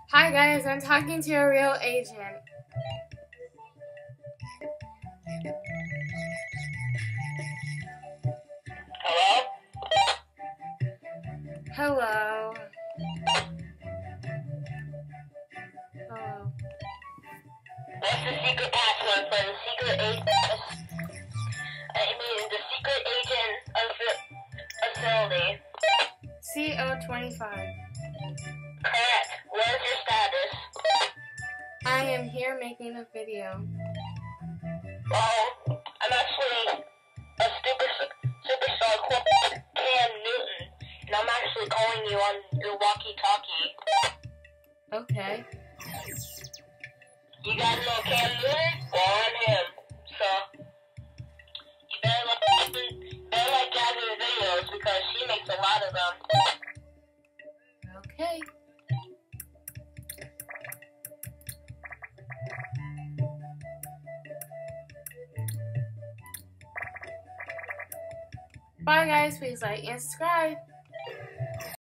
Hi guys, I'm talking to a real agent. Hello? Hello. Hello. What's the secret password for the secret agent? The secret agent facility. CO25. Correct. What is your status? I am here making a video. Well, I'm actually a superstar called Cam Newton, and I'm actually calling you on your walkie-talkie. Okay. You guys know Cam Newton? Well, I'm him. So, you better like Jasmine's videos because she makes a lot of them. Okay. Bye guys, please like and subscribe.